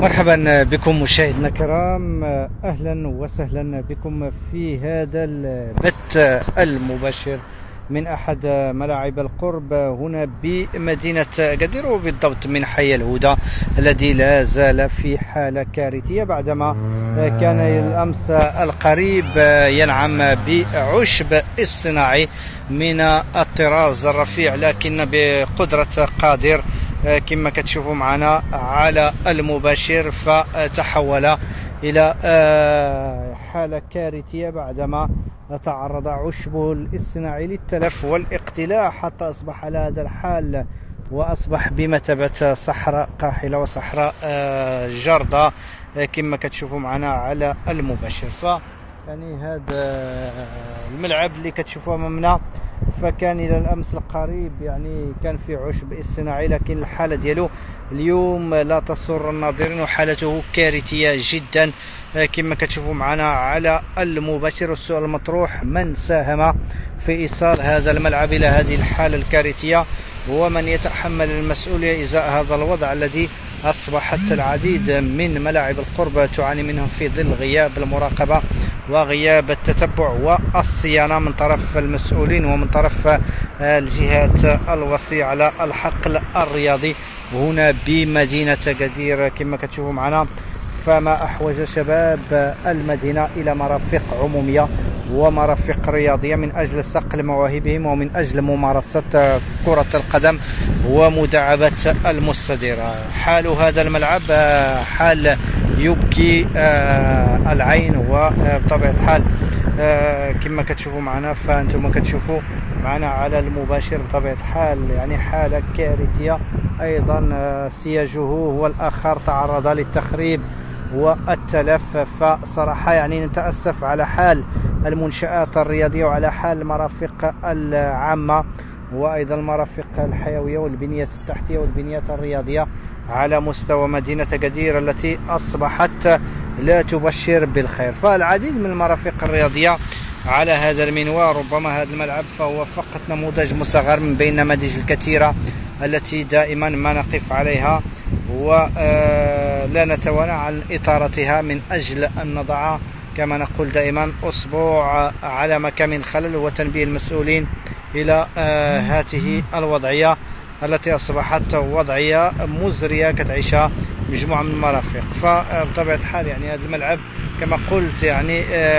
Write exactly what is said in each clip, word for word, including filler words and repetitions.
مرحبا بكم مشاهدينا الكرام، اهلا وسهلا بكم في هذا البث المباشر من احد ملاعب القرب هنا بمدينه اكادير، وبالضبط من حي الهدى الذي لا زال في حاله كارثيه بعدما كان الامس القريب ينعم بعشب اصطناعي من الطراز الرفيع لكن بقدره قادر كما كتشوفوا معنا على المباشر، فتحول إلى حالة كارثية بعدما تعرض عشبه الاصطناعي للتلف والاقتلاع حتى أصبح على هذا الحال، وأصبح بمثابة صحراء قاحلة وصحراء جردة كما كتشوفوا معنا على المباشر. ف يعني هذا الملعب اللي كتشوفوه أمامنا فكان الى الامس القريب يعني كان في عشب اصطناعي، لكن الحاله ديالو اليوم لا تسر الناظرين وحالته كارثيه جدا كما كتشوفوا معنا على المباشر. والسؤال المطروح: من ساهم في ايصال هذا الملعب الى هذه الحاله الكارثيه، ومن يتحمل المسؤوليه ازاء هذا الوضع الذي اصبحت العديد من ملاعب القرب تعاني منه في ظل غياب المراقبه وغياب التتبع والصيانة من طرف المسؤولين ومن طرف الجهات الوصية على الحقل الرياضي هنا بمدينة أكادير كما كتشوفوا معنا. فما أحوج شباب المدينة إلى مرافق عمومية ومرافق رياضية من أجل صقل مواهبهم ومن أجل ممارسة كرة القدم ومداعبة المستدير. حال هذا الملعب حال يبكي العين، وبطبيعة الحال كما كتشوفوا معنا فأنتم كتشوفوا معنا على المباشر بطبيعة الحال يعني حالة كارثية. أيضا سياجه هو الآخر تعرض للتخريب والتلف. فصراحة يعني نتأسف على حال المنشآت الرياضية وعلى حال المرافق العامة وأيضا المرافق الحيوية والبنية التحتية والبنيات الرياضية على مستوى مدينة أكادير التي أصبحت لا تبشر بالخير. فالعديد من المرافق الرياضية على هذا المنوال، ربما هذا الملعب فهو فقط نموذج مصغر من بين النماذج الكثيرة التي دائما ما نقف عليها ولا نتوانى عن إطارتها من أجل أن نضع كما نقول دائما أصبع على مكان من خلل وتنبيه المسؤولين إلى هذه الوضعية التي أصبحت وضعية مزرية كتعيشها مجموعة من المرافق. فبطبيعة الحال يعني هذا الملعب كما قلت يعني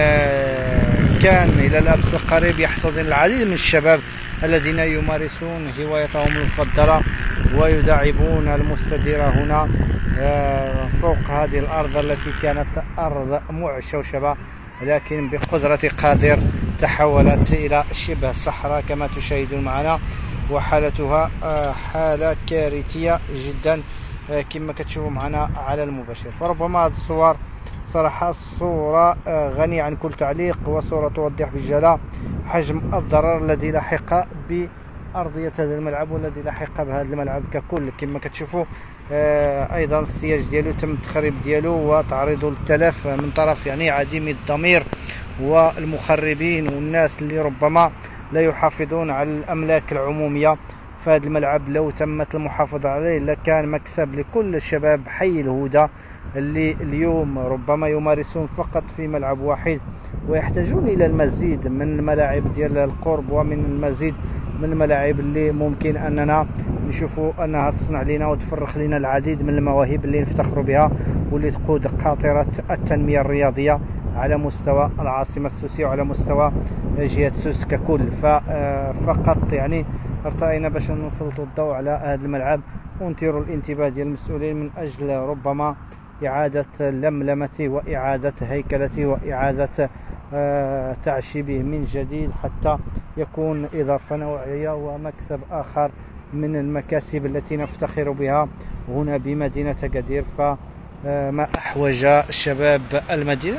كان إلى الأمس القريب يحتضن العديد من الشباب الذين يمارسون هوايتهم المفضلة ويداعبون المستديرة هنا فوق هذه الأرض التي كانت أرض معشوشبة، لكن بقدرة قادر تحولت إلى شبه صحراء كما تشاهدون معنا، وحالتها حالة كارثية جدا كما كتشوفوا معنا على المباشر. فربما هذه الصور صراحة صورة غنية عن كل تعليق، وصورة توضح بجلاء حجم الضرر الذي لحق بأرضية هذا الملعب والذي لحق بهذا الملعب ككل. كما كتشوفوا أيضا السياج ديالو تم التخريب ديالو وتعريضه للتلف من طرف يعني عديم الضمير والمخربين والناس اللي ربما لا يحافظون على الأملاك العمومية. فهذا الملعب لو تمت المحافظة عليه لكان مكسب لكل الشباب حي الهدى اللي اليوم ربما يمارسون فقط في ملعب واحد ويحتاجون إلى المزيد من الملاعب ديال القرب ومن المزيد من الملاعب اللي ممكن أننا نشوفوا أنها تصنع لنا وتفرخ لنا العديد من المواهب اللي نفتخروا بها واللي تقود قاطرة التنمية الرياضية على مستوى العاصمة السوسية وعلى مستوى جهة سوس ككل. ففقط يعني ارتأينا باش نسلطوا الضوء على هذا الملعب ونثيروا الانتباه ديال المسؤولين من أجل ربما إعادة لملمته وإعادة هيكلته وإعادة تعشيبه من جديد حتى يكون إضافة نوعية ومكسب آخر من المكاسب التي نفتخر بها هنا بمدينة أكادير. فما أحوج شباب المدينة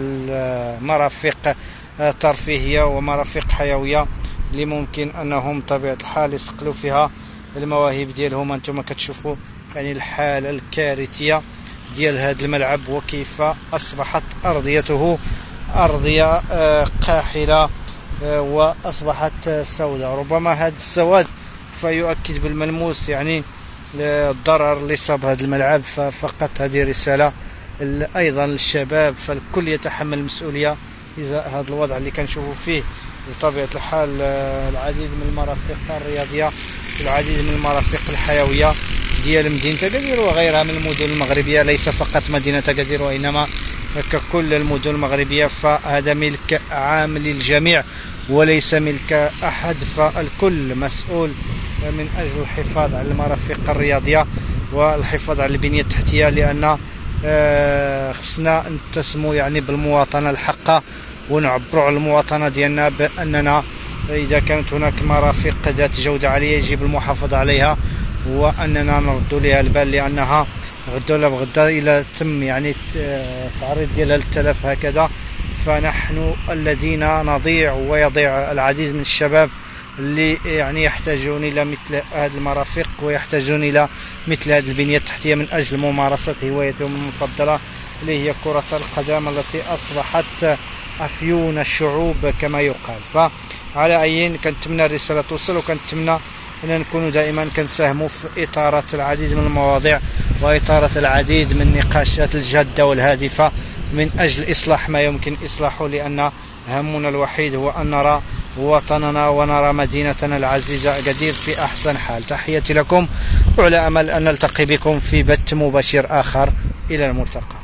المرافق ترفيهية ومرافق حيوية اللي ممكن أنهم طبيعة الحال يسقلوا فيها المواهب ديالهم. أنتم كتشوفوا يعني الحالة الكارثية ديال هذا الملعب وكيف أصبحت أرضيته أرضية قاحلة وأصبحت سوداء. ربما هذا السواد فيؤكد بالملموس يعني الضرر اللي صاب هذا الملعب. ففقط هذه رسالة أيضا للشباب، فالكل يتحمل المسؤولية إزاء هذا الوضع اللي كنشوفوا فيه بطبيعة الحال العديد من المرافق الرياضية والعديد من المرافق الحيوية ديال مدينة أكادير وغيرها من المدن المغربية، ليس فقط مدينة أكادير وإنما ككل المدن المغربية. فهذا ملك عام للجميع وليس ملك أحد، فالكل مسؤول من أجل الحفاظ على المرافق الرياضية والحفاظ على البنية التحتية، لأن خصنا نتسموا يعني بالمواطنة الحقة ونعبروا على المواطنة ديالنا بأننا إذا كانت هناك مرافق ذات جودة عالية يجب المحافظة عليها وأننا نردوا لها البال، لأنها غدا ولا بغدا إلى تم يعني التعريض ديالها للتلف هكذا فنحن الذين نضيع ويضيع العديد من الشباب اللي يعني يحتاجون إلى مثل هذه المرافق ويحتاجون إلى مثل هذه البنية التحتية من أجل ممارسة هوايتهم المفضلة اللي هي كرة القدم التي أصبحت أفيون الشعوب كما يقال. فعلى أي كنتمنى الرسالة توصل، وكنتمنى أن نكونوا دائما كنساهموا في إطارة العديد من المواضيع وإطارة العديد من النقاشات الجادة والهادفة من أجل إصلاح ما يمكن إصلاحه، لأن همنا الوحيد هو أن نرى وطننا ونرى مدينتنا العزيزة أكادير في أحسن حال. تحياتي لكم وعلى أمل أن نلتقي بكم في بث مباشر آخر. إلى الملتقى.